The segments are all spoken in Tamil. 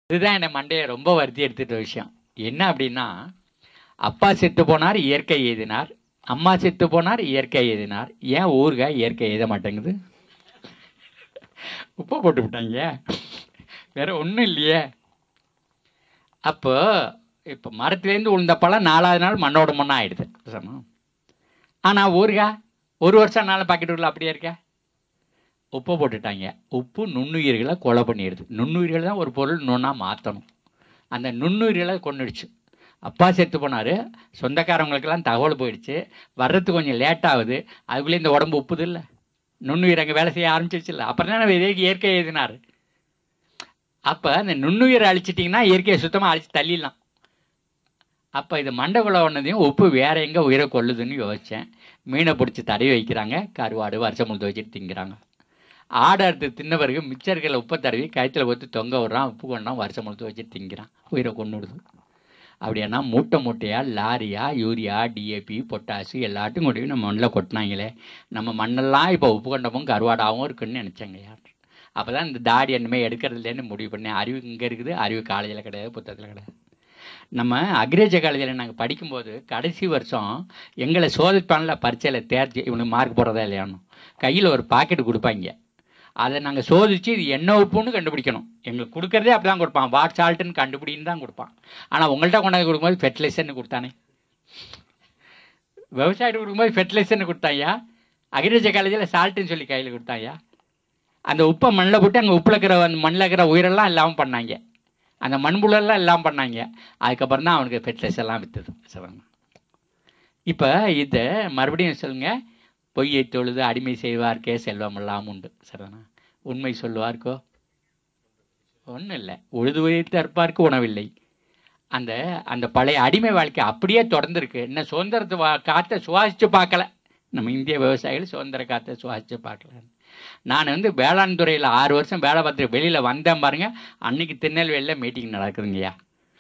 இதுதான் என்னை மண்டையை ரொம்ப வருத்தி எடுத்துட்ட விஷயம். என்ன அப்படின்னா, அப்பா செத்து போனார், இயற்கை எழுதினார். அம்மா செத்து போனார், இயற்கை எழுதினார். ஏன் ஊறுகாய் இயற்கை எழுத மாட்டேங்குது? உப்பு போட்டு விட்டாங்க, வேற ஒன்றும் இல்லையே. அப்போ இப்போ மரத்துலேருந்து உளுந்த பழம் 4வது நாள் மண்ணோட மண்ணாக ஆயிடுது. ஆனால் ஊறுகாய் 1 வருஷம் நாள் பாக்கெட் உள்ள அப்படியே இருக்க. உப்பை போட்டுட்டாங்க. உப்பு நுண்ணுயிர்களை கொலை பண்ணிடுது. நுண்ணுயிர்கள் தான் ஒரு பொருள் நுண்ணா மாற்றணும். அந்த நுண்ணுயிர்களை கொண்டுடுச்சு. அப்பா செத்து போனார், சொந்தக்காரவங்களுக்கெல்லாம் தகவல் போயிடுச்சு, வர்றதுக்கு கொஞ்சம் லேட் ஆகுது. அதுக்குள்ளே இந்த உடம்பு உப்புது இல்லை, நுண்ணுயிர் அங்கே வேலை செய்ய ஆரம்பிச்சிருச்சு இல்லை. அப்புறம் தான் இயற்கை எழுதினார். அப்போ அந்த நுண்ணுயிரை அழிச்சிட்டிங்கன்னா இயற்கையை சுத்தமாக அழிச்சு தள்ளிடலாம். அப்போ இது மண்டகுள்ள ஒன்றதையும் உப்பு வேறு எங்கே உயிரை கொள்ளுதுன்னு யோசித்தேன். மீனை பிடிச்சி தடவி வைக்கிறாங்க, கருவாடு வருஷம் முழுது வச்சுட்டு திங்கிறாங்க. ஆடு அறுத்து தின்ன பிறகு மிச்சர்களை உப்பை தடவி கயத்தில் ஊற்றி தொங்க விடுறான், உப்பு கொண்டான், வருஷம் முழுது வச்சுட்டு திங்கிறான், உயிரை கொண்டு விடுது. அப்படின்னா மூட்டை மூட்டையாக லாரியா யூரியா டிஏபி பொட்டாசு எல்லாத்தையும் கொண்டு போய் நம்ம மண்ணில் கொட்டினாங்களே. நம்ம மண்ணெல்லாம் இப்போ உப்பு கொண்டமும் கருவாடாகவும் இருக்குன்னு நினச்சாங்க யார். அப்போ தான் இந்த தாடி என்னமே எடுக்கிறதுலேன்னு முடிவு பண்ணேன். அறிவு இங்கே இருக்குது, அறிவு காலேஜில் கிடையாது, புத்தகத்தில் கிடையாது. நம்ம அக்ரிகல்ச்சர் காலேஜில் நாங்கள் படிக்கும்போது கடைசி வருஷம் எங்களை சோதிப்பானில் பரீட்சையில் தேர்ச்சி இவனுக்கு மார்க் போடுறதா இல்லையானு கையில் ஒரு பாக்கெட் கொடுப்பாங்க. அதை நாங்கள் சோதித்து இது என்ன உப்புன்னு கண்டுபிடிக்கணும். எங்களுக்கு கொடுக்குறதே அப்படி தான் கொடுப்பான், வாட் சால்ட்டுன்னு கண்டுபிடின்னு தான் கொடுப்பான். ஆனால் உங்கள்கிட்ட கொண்டாந்து கொடுக்கும்போது ஃபெர்டிலைசர்னு கொடுத்தானே. விவசாயிட்டு கொடுக்கும்போது ஃபெர்டிலைசர்னு கொடுத்தாயா, அக்ரிகல்ச்சர் காலேஜில் சால்ட்டுன்னு சொல்லி கையில் கொடுத்தாயா. அந்த உப்பை மண்ணில் போட்டு அங்கே உப்பில் இருக்கிற அந்த மண்ணில் இருக்கிற உயிரெல்லாம் இல்லாமல் பண்ணாங்க, அந்த மண்புழெல்லாம் எல்லாம் பண்ணாங்க. அதுக்கப்புறம் தான் அவனுக்கு ஃபெர்டிலைசர்லாம் விற்றுது. சரிங்க. இப்போ இதை மறுபடியும் சொல்லுங்கள். பொய்யை தொழுது அடிமை செய்வார்க்கே செல்வம் எல்லாம் உண்டு. சரிதானா? உண்மை சொல்லுவார்க்கோ ஒன்றும் இல்லை. உழுது உழைத்து அற்பார்க்கு உணவில்லை. அந்த அந்த பழைய அடிமை வாழ்க்கை அப்படியே தொடர்ந்துருக்கு. இன்னும் சுதந்திரத்தை காற்றை சுவாசித்து பார்க்கல. நம்ம இந்திய விவசாயிகள் சுதந்திர காற்றை சுவாசித்து பார்க்கல. நான் வேளாண் துறையில் 6 வருஷம் வேலை பார்த்துட்டு வெளியில் வந்தேன் பாருங்கள். அன்னைக்கு திருநெல்வேலியில் மீட்டிங் நடக்குதுங்கய்யா,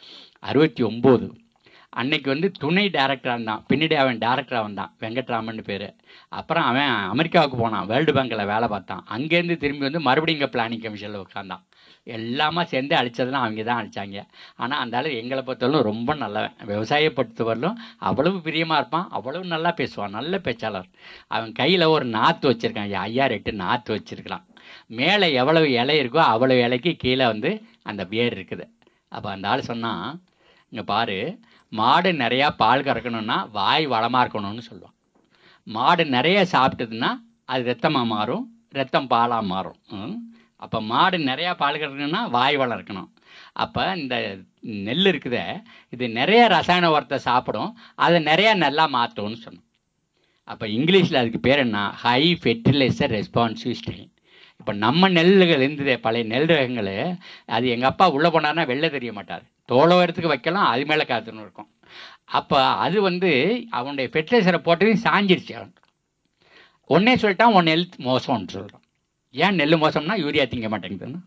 69. அன்னைக்கு துணை டைரக்டராக இருந்தான், பின்னாடி அவன் டைரக்டராக வந்தான், வெங்கட்ராமன் பேர். அப்புறம் அவன் அமெரிக்காவுக்கு போனான், வேர்ல்டு பேங்கில் வேலை பார்த்தான். அங்கேருந்து திரும்பி மறுபடியும் இங்கே பிளானிங் கமிஷனில் உட்காந்தான். எல்லாமே சேர்ந்து அழித்ததெல்லாம் அவங்க தான் அழித்தாங்க. ஆனால் அந்த ஆள் எங்களை பொறுத்தவரைக்கும் ரொம்ப நல்லவன். விவசாயியை பொறுத்தவரையிலும் அவ்வளவு பிரியமாக இருப்பான், அவ்வளவு நல்லா பேசுவான், நல்ல பேச்சாளர். அவன் கையில் ஒரு நாற்று வச்சுருக்கான், 5-8 நாற்று வச்சுருக்கலாம். மேலே எவ்வளவு இலை இருக்கோ அவ்வளவு இலைக்கு கீழே அந்த வேர் இருக்குது. அப்போ அந்த ஆள் சொன்னான், இங்கே பாரு, மாடு நிறையா பால் கறக்கணுன்னா வாய் வளமாக இருக்கணும்னு சொல்லுவான். மாடு நிறைய சாப்பிட்டதுன்னா அது ரத்தமாக மாறும், ரத்தம் பாலாக மாறும். அப்போ மாடு நிறையா பால் கறக்கணுன்னா வாய் வளம் இருக்கணும். அப்போ இந்த நெல் இருக்குதே, இது நிறைய ரசாயன உரத்தை சாப்பிடும், அதை நிறையா நல்லா மாற்றும்னு சொன்னோம். அப்போ இங்கிலீஷில் அதுக்கு பேர் என்ன? High fertiliser responsive strain. இப்போ நம்ம நெல்லுகள் இருந்ததே, பழைய நெல் ரகங்கள், அது எங்கள் அப்பா உள்ளே போனார்னா வெளில தெரிய மாட்டார், தோளவரத்துக்கு வைக்கலாம், அது மேலே காத்துன்னு இருக்கும். அப்போ அது அவனுடைய ஃபெர்டிலைசரை போட்டதையும் சாஞ்சிருச்சு. அவன் ஒன்றே சொல்லிட்டான், உன் நெல் மோசம்னு சொல்கிறான். ஏன் நெல் மோசம்னா யூரியா திங்க மாட்டேங்குதுன்னு.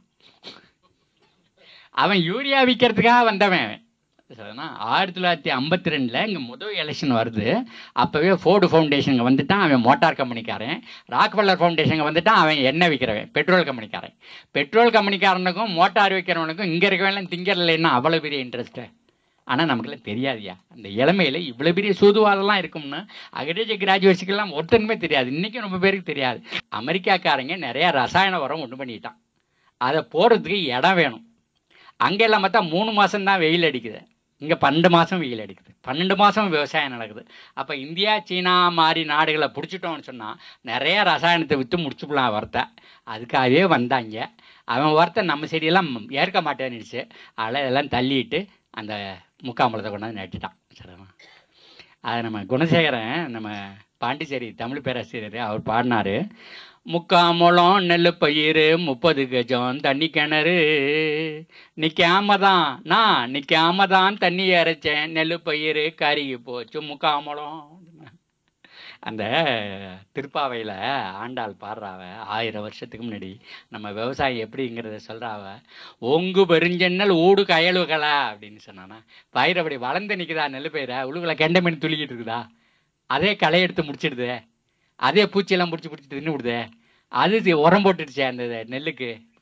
அவன் யூரியா விற்கிறதுக்காக வந்தவன். சரிண்ணா? 1952 இங்கே முதல் எலெக்ஷன் வருது. அப்போவே ஃபோர்டு ஃபவுண்டேஷனுங்க வந்துட்டான், அவன் மோட்டார் கம்பெனிக்காரன். ராக்வெல்லர் ஃபவுண்டேஷனுங்க வந்துட்டான், அவன் எண்ணெய் விற்கிறவன், பெட்ரோல் கம்பெனிக்காரன். பெட்ரோல் கம்பெனிக்காரனுக்கும் மோட்டார் விற்கிறவனுக்கும் இங்கே இருக்கவெல்லாம் திங்கறலைன்னா அவ்வளோ பெரிய இன்ட்ரெஸ்ட்டு. ஆனால் நமக்குலாம் தெரியாதுயா, அந்த இளமையில் இவ்வளோ பெரிய சூதுவாதெல்லாம் இருக்கும்னு அக்ரிகல்ச்சர் கிராஜுவேட்ஸுக்கெல்லாம் ஒருத்தனுமே தெரியாது. இன்றைக்கும் ரொம்ப பேருக்கு தெரியாது. அமெரிக்காக்காரங்க நிறையா ரசாயன உரம் ஒன்று பண்ணிட்டான், அதை போடுறதுக்கு இடம் வேணும். அங்கே எல்லாம் பார்த்தா 3 மாதம் தான் வெயில் அடிக்குது, இங்கே 12 மாதம் வெயில் அடிக்குது, 12 மாதம் விவசாயம் நடக்குது. அப்போ இந்தியா சீனா மாதிரி நாடுகளை பிடிச்சிட்டோம்னு சொன்னால் நிறைய ரசாயனத்தை விற்று முடிச்சுக்கலாம் வரத்தை. அதுக்காகவே வந்தாங்க. அவன் வரத்தை நம்ம செடியெல்லாம் ஏற்க மாட்டேன்னுச்சு. அதில் இதெல்லாம் தள்ளிட்டு அந்த முக்காம்பழத்தை கொண்டாந்து நட்டுட்டான். சரிண்ணா? அதை நம்ம குணசேகரன், நம்ம பாண்டிச்சேரி தமிழ் பேராசிரியர், அவர் பாடினார். முக்காம்பழம் நெல் பயிர் 30 கஜம் தண்ணி கிணறு, நிற்காம தான் தண்ணி இறைச்சேன், நெல் பயிர் கருகி போச்சு முக்காம்பழம். அந்த திருப்பாவையில் ஆண்டாள் பாடுறாவ, 1000 வருஷத்துக்கு முன்னாடி நம்ம விவசாயம் எப்படிங்கிறத சொல்கிறாவ. ஒங்கு பெருஞ்சென்னல் ஊடு கயலுகளா அப்படின்னு சொன்னானா, பயிர் அப்படி வளர்ந்து நிற்குதா, நெல் பயிரை உழுகுல கெண்டை மீன் துளிக்கிட்டு இருக்குதா, அதே களை எடுத்து முடிச்சிடுது, அதே பூச்சியெல்லாம் பிடிச்சி தின்னு விடுது, அது உரம் போட்டுடுச்சே அந்த நெல்லுக்கு,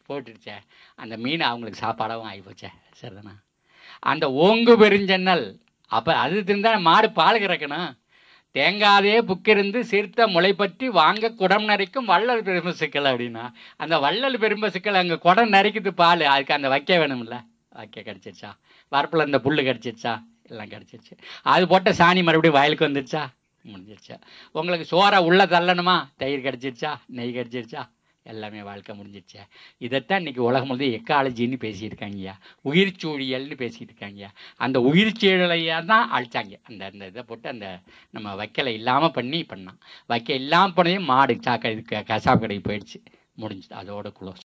போட்டுருச்சே, அந்த மீன் அவங்களுக்கு சாப்பாடாகவும் ஆகிப்போச்சே. சரிதானா? அந்த ஓங்கு பெருஞ்சன்னல் அப்போ அது இருந்தால் மாடு பால் கறக்கணும். தேங்காதே புக்கிருந்து சீர்த்த முளை பற்றி வாங்க குடம் நரைக்கும் வள்ளல் பெரும்பசுக்கள் அப்படின்னா, அந்த வள்ளல் பெரும்பசுக்கள் அங்கே குடம் நரைக்குது பால், அதுக்கு அந்த வைக்க வேணும்ல. வைக்க கிடச்சிருச்சா? வரப்பில் இந்த புல் கிடச்சிருச்சா? எல்லாம் கிடச்சிருச்சு. அது போட்ட சாணி மறுபடியும் வயலுக்கு வந்துருச்சா? முடிஞ்சிருச்சா? உங்களுக்கு சோறை உள்ள தள்ளணுமா? தயிர் கிடச்சிருச்சா? நெய் கிடச்சிருச்சா? எல்லாமே வாழ்க்கை முடிஞ்சிருச்சா? இதைத்தான் இன்றைக்கி உலகம் முழுவதும் எக்காலஜின்னு பேசியிருக்காங்கய்யா, உயிர்ச்சூழியல்னு பேசிகிட்டு இருக்காங்கய்யா. அந்த உயிர்ச்சூழலையாக தான் அழிச்சாங்க. அந்த அந்த இதை போட்டு அந்த நம்ம வைக்கலை இல்லாமல் பண்ணான். வைக்க இல்லாமல் போனதையும் மாடு சாக்கடை கசாப்பு கடைக்கு போயிடுச்சு. முடிஞ்சுது. அதோட குளோஸ்.